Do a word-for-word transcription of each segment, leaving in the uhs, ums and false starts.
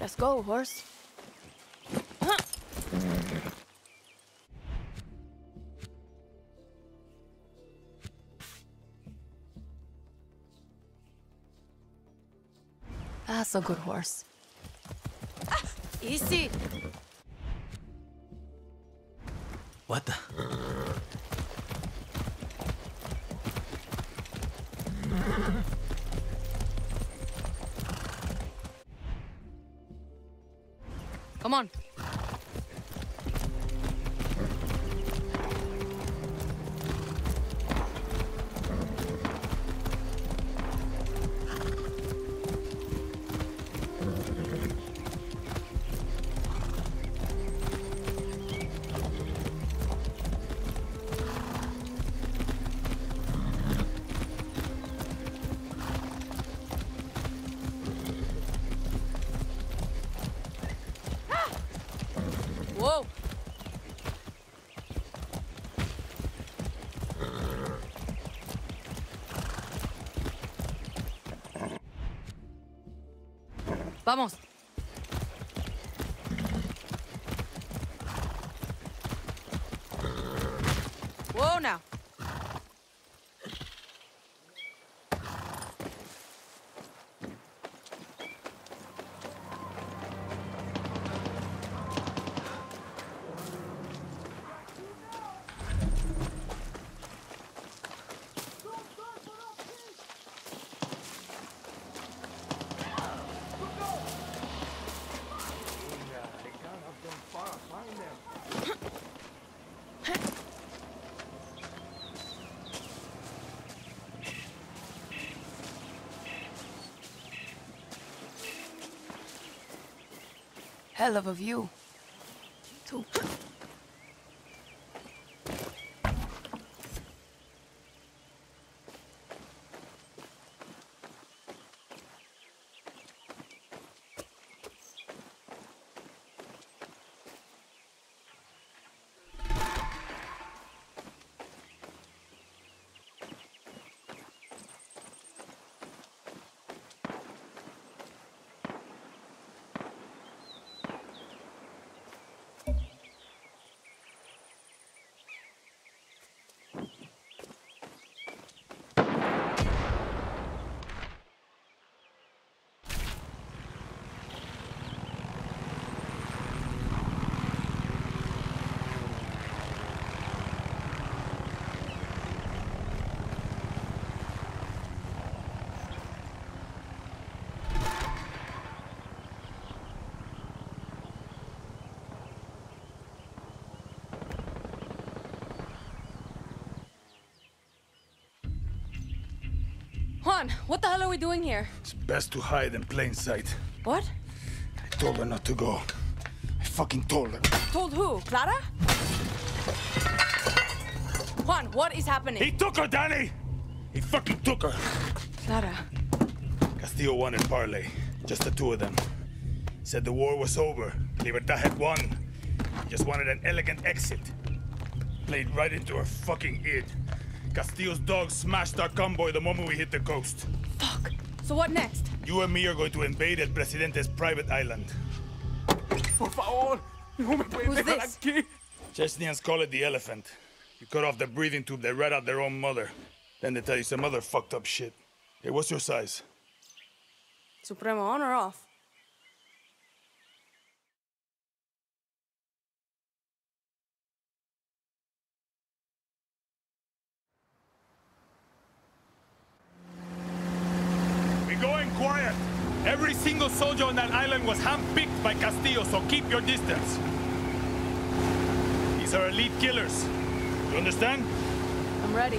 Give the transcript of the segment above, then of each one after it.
Let's go, horse. That's a good horse. Ah, easy. What the? Come on. Whoa! Vamos. Whoa now. Hell of a view. Too. Juan, what the hell are we doing here? It's best to hide in plain sight. What? I told her not to go. I fucking told her. Told who? Clara? Juan, what is happening? He took her, Danny! He fucking took her! Clara. Castillo wanted parley. Just the two of them. Said the war was over. Libertad had won. He just wanted an elegant exit. Played right into her fucking id. Castillo's dogs smashed our convoy the moment we hit the coast. Fuck. So what next? You and me are going to invade El Presidente's private island. Por favor, no me pueden Who's dejar this? aquí. Chechnyans call it the elephant. You cut off the breathing tube, they rat out their own mother. Then they tell you some other fucked up shit. Hey, what's your size? Supremo on or off? Going quiet. Every single soldier on that island was handpicked by Castillo, so keep your distance. These are elite killers. You understand? I'm ready.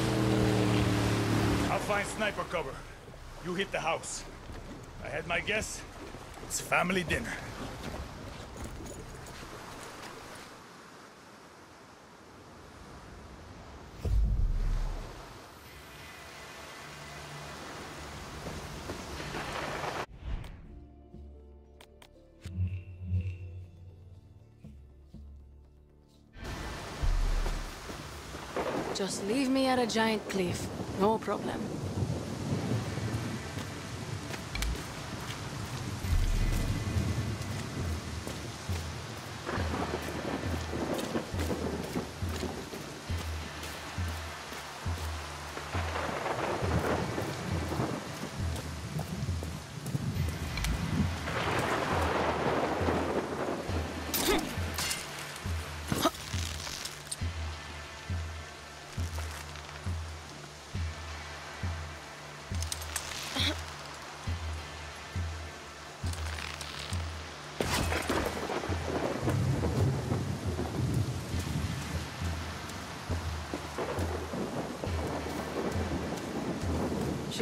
I'll find sniper cover. You hit the house. I had my guess. It's family dinner. Just leave me at a giant cliff. No problem.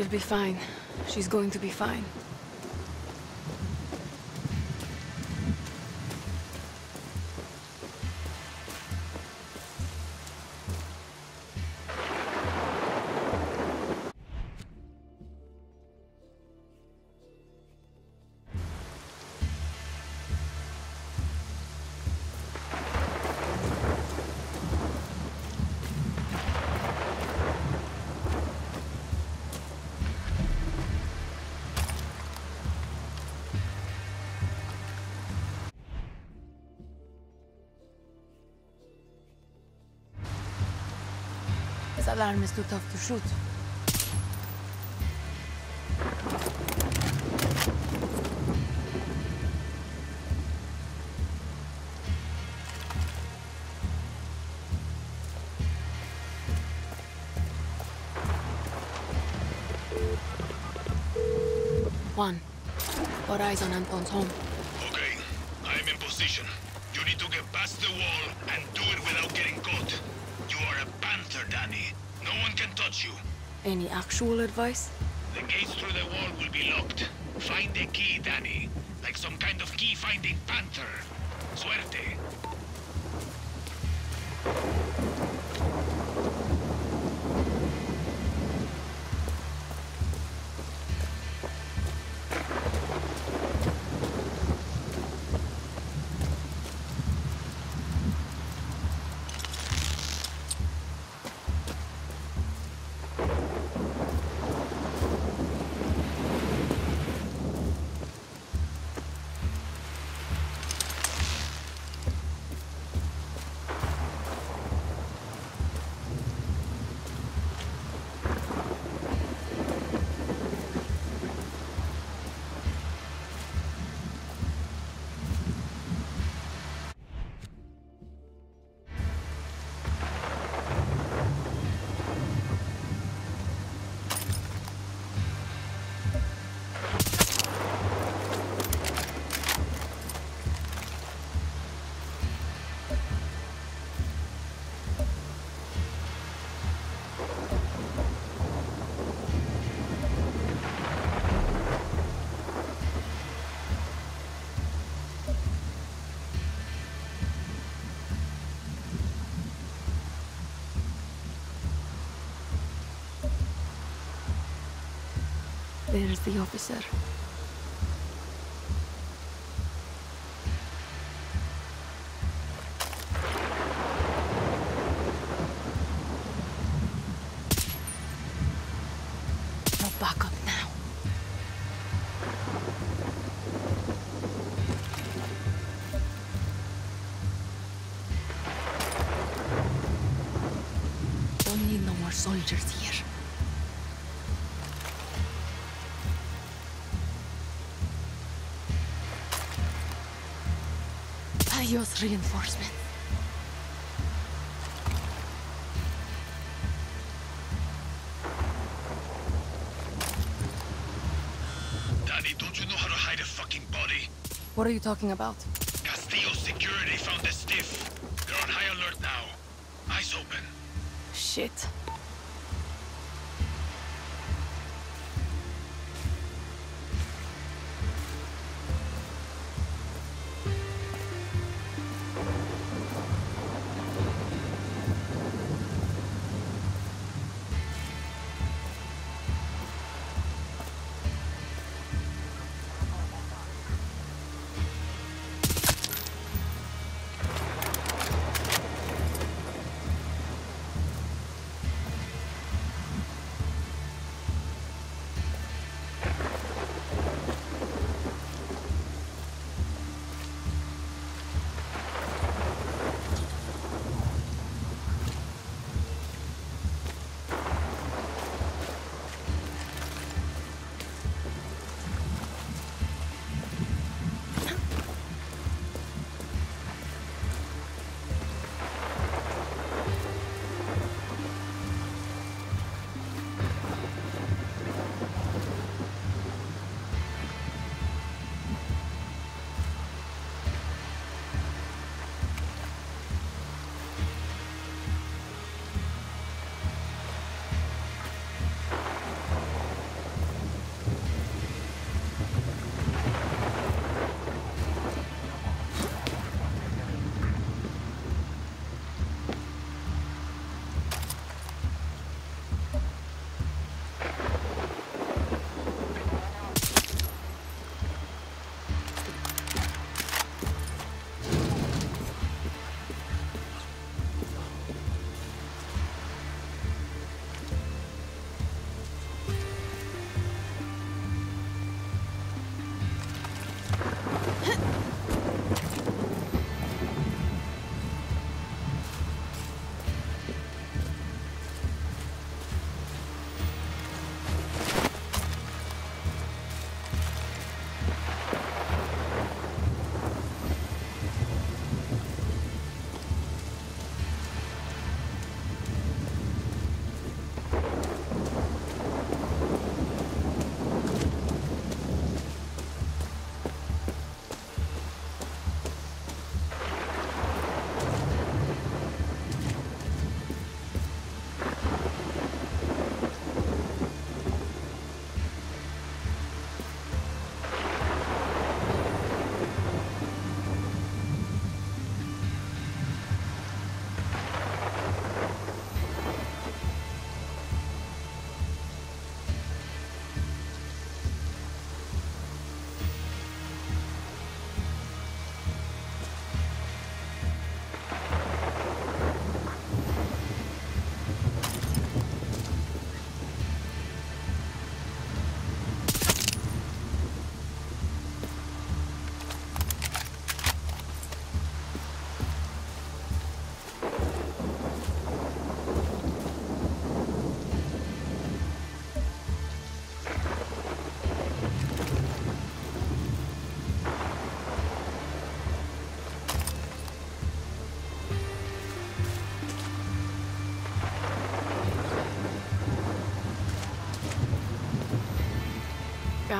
She'll be fine. She's going to be fine. This alarm is too tough to shoot. Juan, our eyes on Anton's home. Okay, I'm in position. You need to get past the wall and do it without getting caught. You are a panther, Danny. No one can touch you. Any actual advice? The gates through the wall will be locked. Find the key, Danny. Like some kind of key-finding panther. Suerte. There's the officer. No backup now. Don't need no more soldiers here. Adios, reinforcement. Danny, don't you know how to hide a fucking body? What are you talking about? Castillo's security found the stiff. They're on high alert now. Eyes open. Shit.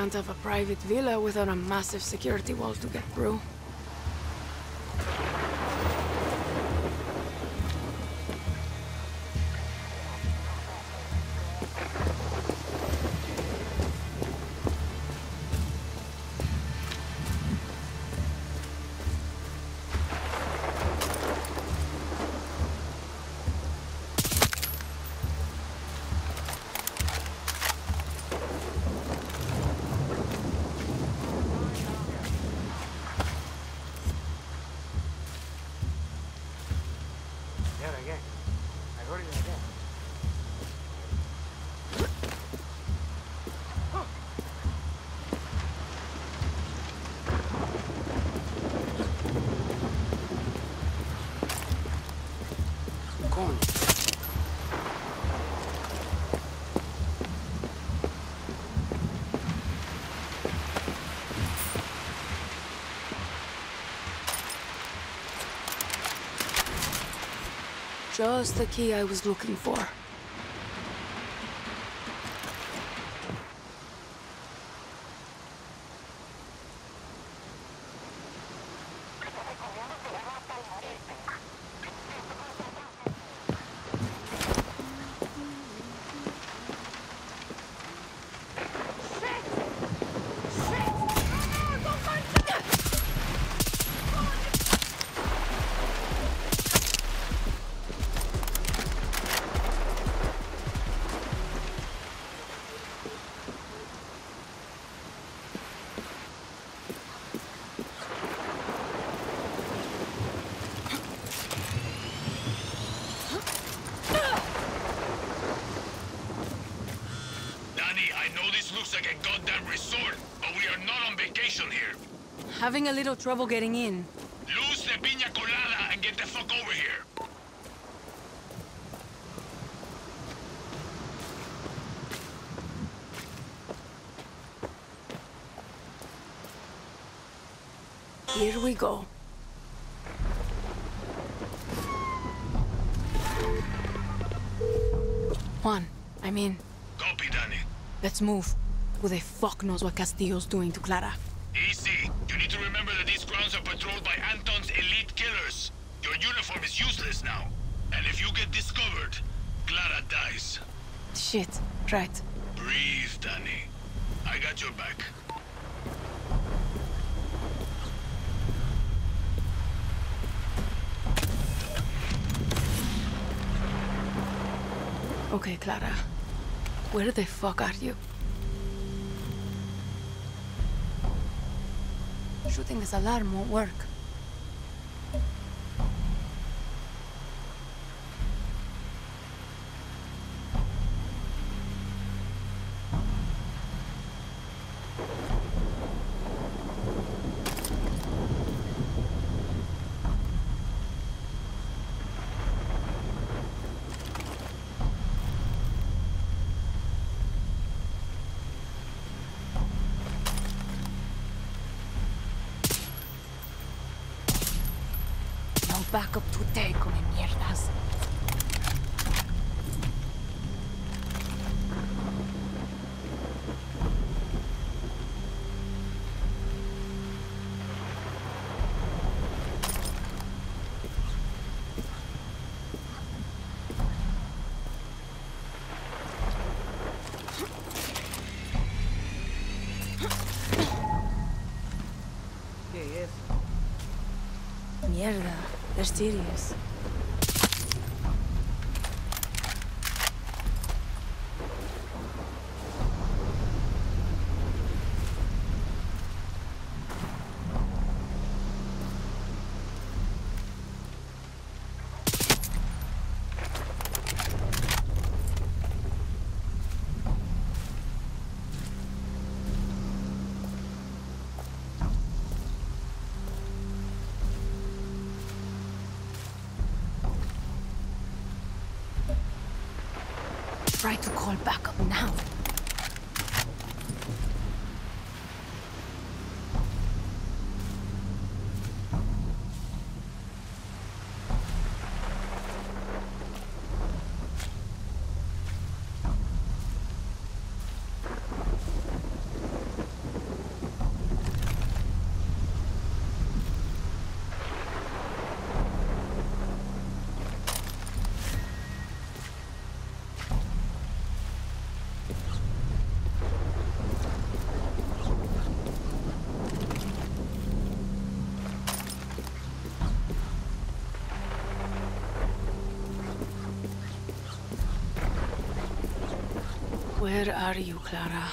can't have a private villa without a massive security wall to get through. Just the key I was looking for. Looks like a goddamn resort, but we are not on vacation here. Having a little trouble getting in. Lose the piña colada and get the fuck over here. Here we go. Juan, I mean... Copy, Danny. Let's move. Who the fuck knows what Castillo's doing to Clara? Easy. You need to remember that these grounds are patrolled by Anton's elite killers. Your uniform is useless now. And if you get discovered, Clara dies. Shit. Right. Breathe, Danny. I got your back. Okay, Clara. Where the fuck are you? Shooting this alarm won't work. Backup today, come mierdas. ¿Qué es? Mierda. They're serious. Try to call backup now. Where are you, Clara?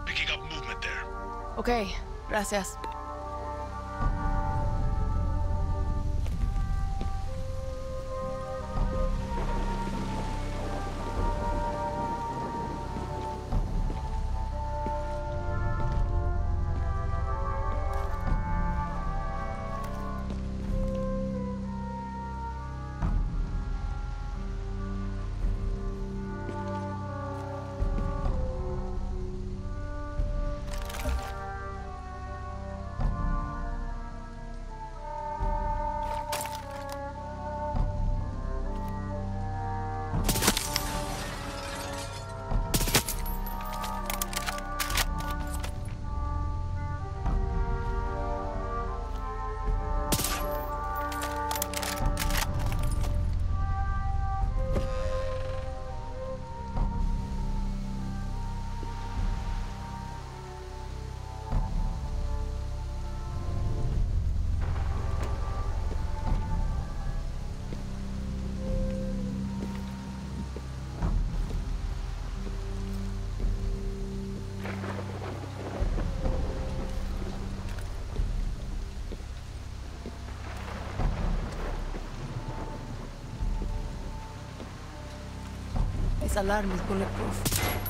Picking up movement there. Okay, gracias. This alarm is bulletproof.